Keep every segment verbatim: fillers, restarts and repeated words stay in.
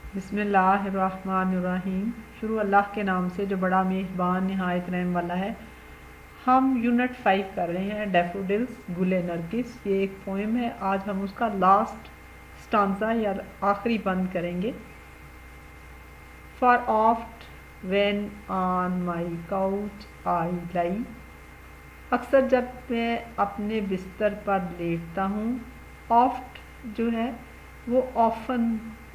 बिस्मिल्लाहिर्रहमानिर्रहीम। शुरू अल्लाह के नाम से जो बड़ा मेहरबान नहायत रहम वाला है। हम यूनिट फाइव कर रहे हैं, डैफोडिल्स गुले नरगिस। ये एक पोएम है। आज हम उसका लास्ट स्टांजा या आखिरी बंद करेंगे। For oft when on my couch I lie, अक्सर जब मैं अपने बिस्तर पर लेटता हूँ। ऑफ्ट जो है वो ऑफन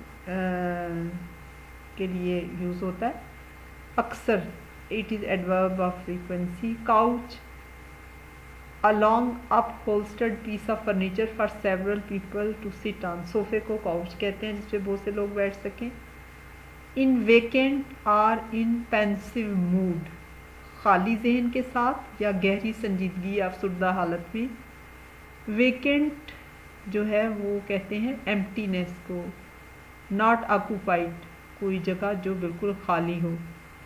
के लिए यूज़ होता है, अक्सर। It is adverb of frequency. Couch a long up होल्स्टर्ड piece of furniture for several people to sit on. सोफे को काउच कहते हैं जिसपे बहुत से लोग बैठ सकें। In vacant or in pensive mood, खाली जहन के साथ या गहरी संजीदगी या अफसुर्दा हालत में। वेकेंट जो है वो कहते हैं एम्प्टीनेस को। नॉट ऑक्यूपाइड, कोई जगह जो बिल्कुल खाली हो।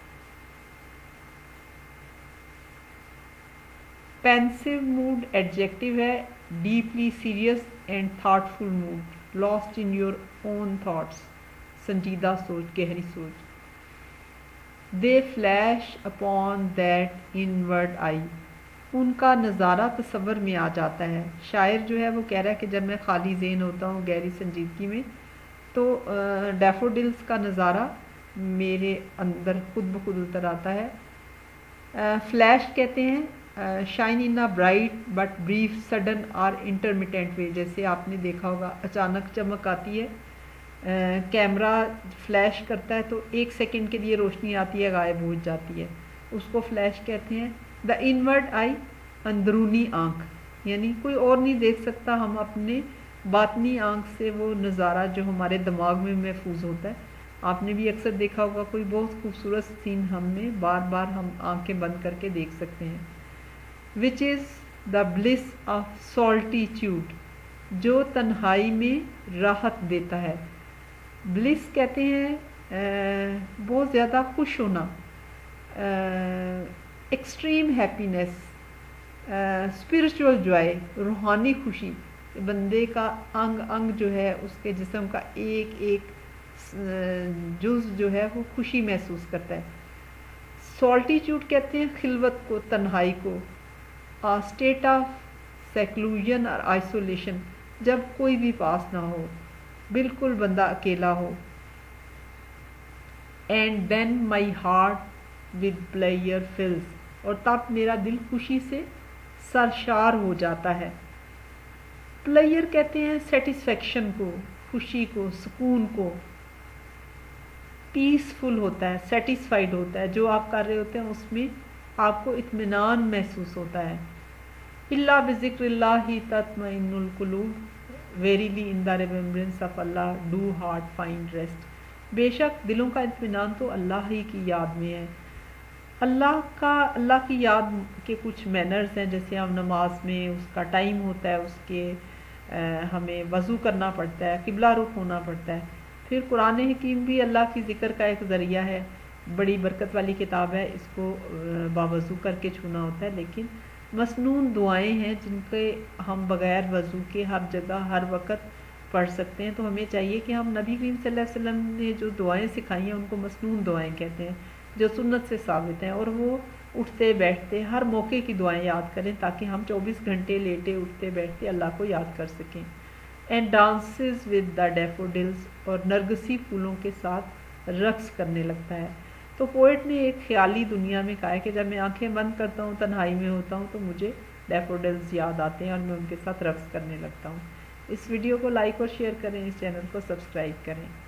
पेंसिव मूड एडजेक्टिव है। Deeply serious and thoughtful mood, lost in your own thoughts, संजीदा सोच, गहरी सोच। They flash upon that inward eye, उनका नज़ारा तस्वर में आ जाता है। शायर जो है वो कह रहा है कि जब मैं खाली ज़हन होता हूँ गहरी संजीदगी में, तो डैफोडिल्स का नज़ारा मेरे अंदर खुद ब खुद उतर आता है। फ्लैश कहते हैं shine in a bright but brief sudden और इंटरमिटेंट वे। जैसे आपने देखा होगा अचानक चमक आती है, आ, कैमरा फ्लैश करता है तो एक सेकंड के लिए रोशनी आती है, गायब हो जाती है, उसको फ्लैश कहते हैं। द इनवर्ड आई, अंदरूनी आँख, यानी कोई और नहीं देख सकता, हम अपने बातनी आँख से वो नज़ारा जो हमारे दिमाग में महफूज होता है। आपने भी अक्सर देखा होगा कोई बहुत खूबसूरत सीन हमें बार बार हम आंखें बंद करके देख सकते हैं। Which is the bliss of solitude, जो तन्हाई में राहत देता है। ब्लिस कहते हैं बहुत ज़्यादा खुश होना, एक्सट्रीम हैप्पीनेस, स्पिरिचुअल जॉय, रूहानी खुशी। बंदे का अंग अंग जो है, उसके जिस्म का एक एक जुज़ जो है वो खुशी महसूस करता है। सॉल्टीट्यूड कहते हैं खिलवत को, तन्हाई को। आ स्टेट ऑफ सेक्लूजन और आइसोलेशन, जब कोई भी पास ना हो, बिल्कुल बंदा अकेला हो। And then my heart with pleasure fills, और तब मेरा दिल खुशी से सरशार हो जाता है। प्लेयर कहते हैं सेटिस्फेक्शन को, खुशी को, सुकून को। पीसफुल होता है, सेटिस्फाइड होता है, जो आप कर रहे होते हैं उसमें आपको इत्मीनान महसूस होता है। इल्ला बिज़िक्रिल्लाहि तत्मइन्नुल कुलूब, verily in the remembrance of Allah do heart find rest. बेशक दिलों का इत्मीनान तो अल्लाह ही की याद में है। अल्लाह का, अल्लाह की याद के कुछ मैनर्स हैं, जैसे हम नमाज में उसका टाइम होता है, उसके आ, हमें वज़ू करना पड़ता है, किबला रुख होना पड़ता है। फिर कुरान हकीम भी अल्लाह की ज़िक्र का एक ज़रिया है, बड़ी बरकत वाली किताब है, इसको बावज़ू करके छूना होता है। लेकिन मसनून दुआएं हैं जिनके हम बग़ैर वज़ू के हर जगह हर वक्त पढ़ सकते हैं। तो हमें चाहिए कि हम नबी करीम सल्लल्लाहु अलैहि वसल्लम ने जो दुआएं सिखाई हैं उनको मसनून दुआएं कहते हैं, जो सुन्नत से साबित हैं। और वो उठते बैठते हर मौके की दुआएं याद करें, ताकि हम चौबीस घंटे लेटे उठते बैठते अल्लाह को याद कर सकें। And dances with the daffodils, और नरगिसी फूलों के साथ रक्स करने लगता है। तो पोइट ने एक ख्याली दुनिया में कहा है कि जब मैं आंखें बंद करता हूँ, तन्हाई में होता हूँ, तो मुझे डैफोडिल्स याद आते हैं और मैं उनके साथ रक्स करने लगता हूँ। इस वीडियो को लाइक और शेयर करें, इस चैनल को सब्सक्राइब करें।